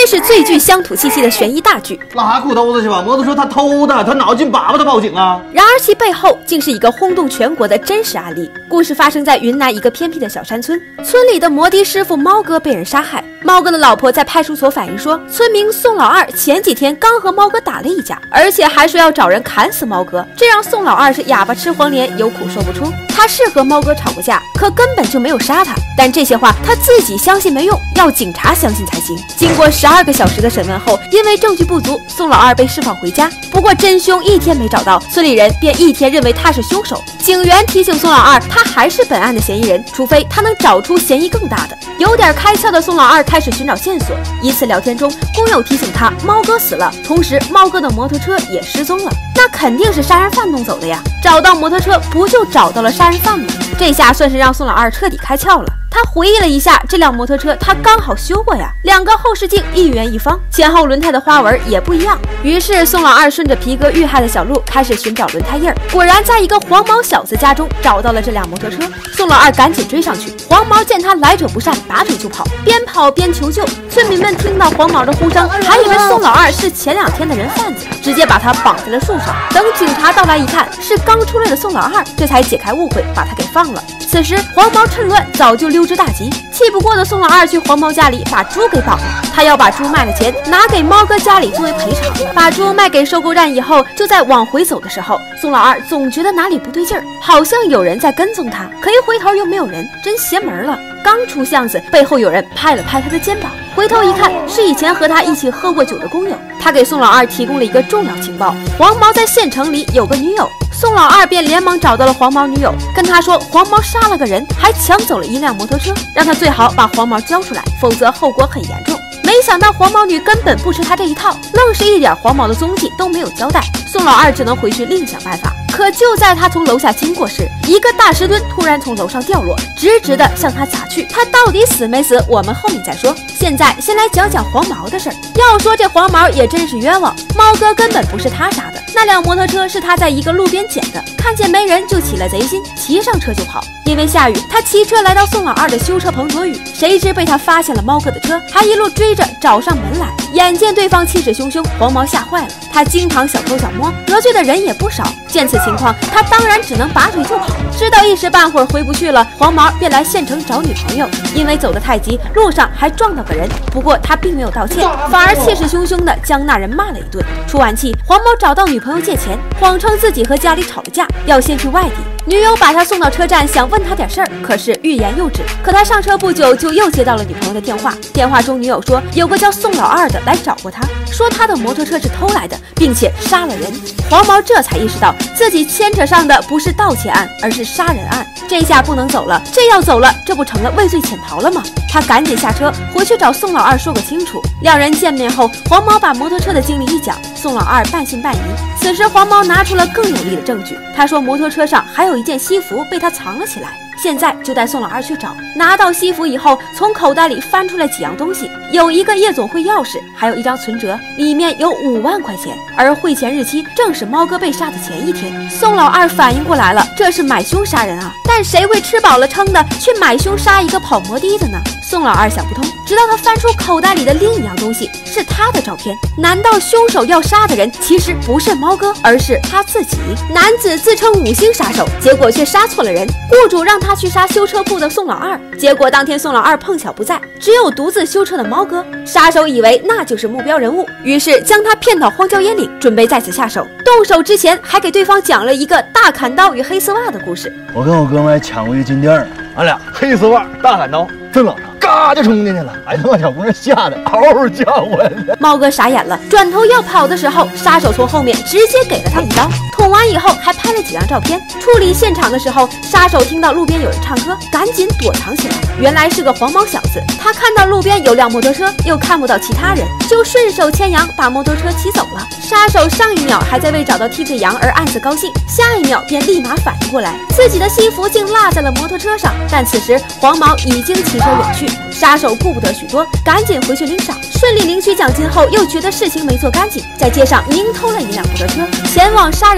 是最具乡土气息的悬疑大剧。 拉裤兜子去吧，摩托车他偷的，他脑筋粑粑，他报警啊！ 然而其背后竟是一个轰动全国的真实案例。故事发生在云南一个偏僻的小山村，村里的摩的师傅猫哥被人杀害。猫哥的老婆在派出所反映说，村民宋老二前几天刚和猫哥打了一架，而且还说要找人砍死猫哥，这让宋老二是哑巴吃黄连，有苦说不出。他是和猫哥吵过架，可根本就没有杀他，但这些话他自己相信没用，要警察相信才行。经过12个小时的审问后，因为证据不足，宋老二被释放回家。不过真凶一天没找到，村里人便一天认为他是凶手。警员提醒宋老二，他还是本案的嫌疑人，除非他能找出嫌疑更大的。有点开窍的宋老二开始寻找线索。一次聊天中，工友提醒他猫哥死了，同时猫哥的摩托车也失踪了，那肯定是杀人犯弄走的呀。找到摩托车，不就找到了杀人犯吗？这下算是让宋老二彻底开窍了。他回忆了一下，这辆摩托车他刚好修过呀，2个后视镜1圆1方，前后轮胎的花纹也不一样。于是宋老二顺着皮革遇害的小路开始寻找轮胎印儿，果然在一个黄毛小子家中找到了这辆摩托车。宋老二赶紧追上去，黄毛见他来者不善，拔腿就跑，边跑边求救。村民们听到黄毛的呼声，还以为宋老二是前2天的人贩子，直接把他绑在了树上。等警察到来一看，是刚出来的宋老二，这才解开误会，把他给放了。此时黄毛趁乱早就溜之大吉，气不过的宋老二去黄毛家里把猪给绑了，他要把猪卖了钱拿给猫哥家里作为赔偿。把猪卖给收购站以后，就在往回走的时候，宋老二总觉得哪里不对劲儿，好像有人在跟踪他，可一回头又没有人，真邪门了。刚出巷子，背后有人拍了拍他的肩膀，回头一看，是以前和他一起喝过酒的工友。他给宋老二提供了一个重要情报，黄毛在县城里有个女友。宋老二便连忙找到了黄毛女友，跟他说黄毛杀了个人，还抢走了一辆摩托车，让他最好把黄毛交出来，否则后果很严重。没想到黄毛女根本不吃他这一套，愣是一点黄毛的踪迹都没有交代。宋老二只能回去另想办法。可就在他从楼下经过时，一个大石墩突然从楼上掉落，直直的向他砸去。他到底死没死，我们后面再说。现在先来讲讲黄毛的事儿。要说这黄毛也真是冤枉，猫哥根本不是他杀的，那辆摩托车是他在一个路边捡的，看见没人就起了贼心，骑上车就跑。因为下雨，他骑车来到宋老二的修车棚躲雨，谁知被他发现了猫哥的车，还一路追着找上门来。眼见对方气势汹汹，黄毛吓坏了，他经常小偷小摸，得罪的人也不少。见此情况，他当然只能拔腿就跑。知道一时半会儿回不去了，黄毛便来县城找女朋友。因为走得太急，路上还撞到个人，不过他并没有道歉，反而气势汹汹地将那人骂了一顿。出完气，黄毛找到女朋友借钱，谎称自己和家里吵了架，要先去外地。女友把他送到车站，想问他点事儿，可是欲言又止。可他上车不久，就又接到了女朋友的电话。电话中，女友说有个叫宋老二的来找过他，说他的摩托车是偷来的，并且杀了人。黄毛这才意识到自己牵扯上的不是盗窃案，而是杀人案。这下不能走了，这要走了，这不成了畏罪潜逃了吗？他赶紧下车回去找宋老二说个清楚。两人见面后，黄毛把摩托车的经历一讲，宋老二半信半疑。此时黄毛拿出了更有力的证据，他说摩托车上还有一件西服被他藏了起来，现在就带宋老二去找。拿到西服以后，从口袋里翻出来几样东西，有一个夜总会钥匙，还有一张存折，里面有5万块钱，而汇钱日期正是猫哥被杀的前一天。宋老二反应过来了，这是买凶杀人啊！但谁会吃饱了撑的去买凶杀一个跑摩的的呢？宋老二想不通，直到他翻出口袋里的另一样东西，是他的照片。难道凶手要杀的人其实不是猫哥，而是他自己？男子自称5星杀手，结果却杀错了人。雇主让他去杀修车铺的宋老二，结果当天宋老二碰巧不在，只有独自修车的猫哥。杀手以为那就是目标人物，于是将他骗到荒郊野岭，准备在此下手。动手之前还给对方讲了一个大砍刀与黑丝袜的故事。 我跟我哥们抢过一金店，俺俩黑丝袜大砍刀，真冷啊，嘎就冲进去了，把他妈小姑娘吓得嗷嗷叫唤。 猫哥傻眼了，转头要跑的时候，杀手从后面直接给了他一刀，捅完以后还拍了几张照片。处理现场的时候，杀手听到路边有人唱歌，赶紧躲藏起来。原来是个黄毛小子，他看到路边有辆摩托车，又看不到其他人，就顺手牵羊把摩托车骑走了。杀手上一秒还在为找到替罪羊而暗自高兴，下一秒便立马反应过来，自己的西服竟落在了摩托车上。但此时黄毛已经骑车远去，杀手顾不得许多，赶紧回去领赏。顺利领取奖金后，又觉得事情没做干净，在街上明偷了一辆摩托车，前往杀人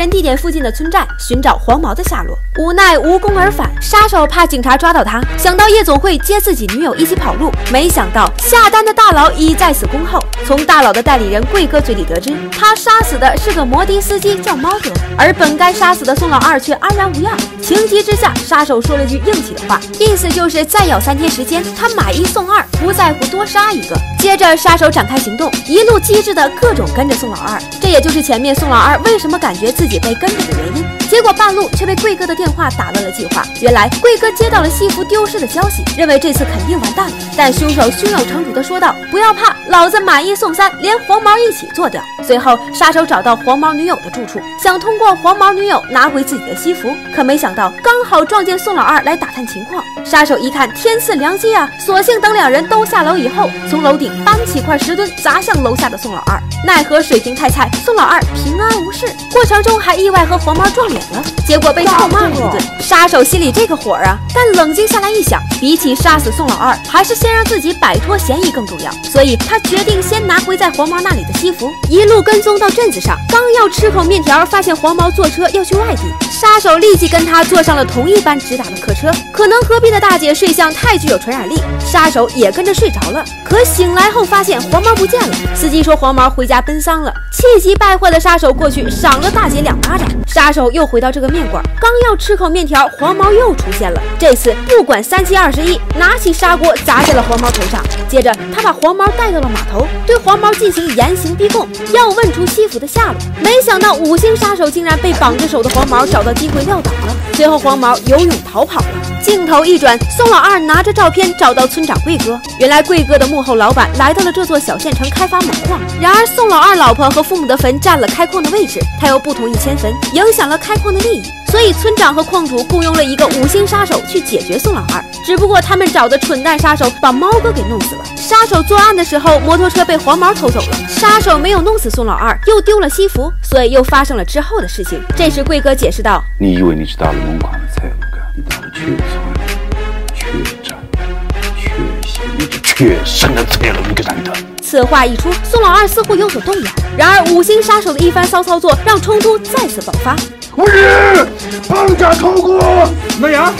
原地点附近的村寨寻找黄毛的下落，无奈无功而返。杀手怕警察抓到他，想到夜总会接自己女友一起跑路，没想到下单的大佬已在此恭候。从大佬的代理人贵哥嘴里得知，他杀死的是个摩的司机，叫猫哥，而本该杀死的宋老二却安然无恙。情急之下，杀手说了句硬气的话，意思就是再要3天时间，他买1送2，不在乎多杀一个。接着，杀手展开行动，一路机智的各种跟着宋老二，这也就是前面宋老二为什么感觉自己被跟着的原因。结果半路却被贵哥的电话打乱了计划。原来贵哥接到了西服丢失的消息，认为这次肯定完蛋了。但凶手胸有成竹的说道：“不要怕，老子买1送3，连黄毛一起做掉。”随后，杀手找到黄毛女友的住处，想通过黄毛女友拿回自己的西服，可没想到刚好撞见宋老二来打探情况。杀手一看天赐良机啊，索性等2人都下楼以后，从楼顶搬起块石墩砸向楼下的宋老二。奈何水平太菜，宋老二平安无事，过程中还意外和黄毛撞脸了，结果被臭骂了一顿。杀手心里这个火啊，但冷静下来一想，比起杀死宋老二，还是先让自己摆脱嫌疑更重要，所以他决定先拿回在黄毛那里的西服，一路跟踪到镇子上。刚要吃口面条，发现黄毛坐车要去外地，杀手立即跟他坐上了同一班直达的客车。可能隔壁的大姐睡相太具有传染力，杀手也跟着睡着了。可醒来后发现黄毛不见了，司机说黄毛回家奔丧了。气急败坏的杀手过去赏了大姐2巴掌。杀手又回到这个面馆，刚要吃口面条，黄毛又出现了。这次不管3七21，拿起砂锅砸在了黄毛头上。接着他把黄毛带到了码头，对黄毛进行严刑逼供，要问出西服的下落。没想到5星杀手竟然被绑着手的黄毛找到机会撂倒了。最后黄毛游泳逃跑了。镜头一转，宋老二拿着照片找到村长贵哥。原来贵哥的幕后老板来到了这座小县城开发锰矿，然而宋老二老婆和父母的坟占了开矿的位置，他又不同意迁坟，影响了开矿的利益，所以村长和矿主雇佣了一个5星杀手去解决宋老二。只不过他们找的蠢蛋杀手把猫哥给弄死了。杀手作案的时候，摩托车被黄毛偷走了，杀手没有弄死宋老二，又丢了西服，所以又发生了之后的事情。这时贵哥解释道：“ 你以为你是打了锰矿的财务干，你打了缺船、缺战、缺血，你就确实的踩了一个人头。” 此话一出，宋老二似乎有所动摇。然而5星杀手的一番骚操作让冲突再次爆发。 无日绑架头骨， 那样。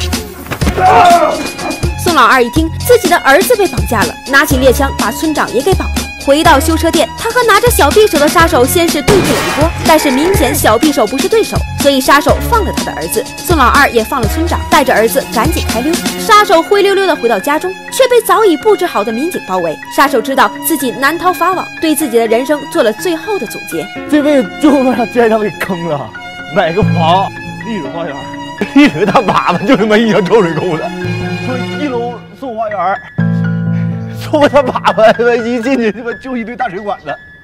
宋老二一听自己的儿子被绑架了，拿起猎枪把村长也给绑了。回到修车店，他和拿着小匕首的杀手先是对峙了一波，但是明显小匕首不是对手，所以杀手放了他的儿子。宋老二也放了村长，带着儿子赶紧开溜。杀手灰溜溜的回到家中，却被早已布置好的民警包围。杀手知道自己难逃法网，对自己的人生做了最后的总结： 这辈子就把他街上给坑了，买个房，丽水花园，丽水大粑粑就他妈一条臭水沟子，说1楼送花园，送他粑粑，他妈一进去他妈就一堆大水管子。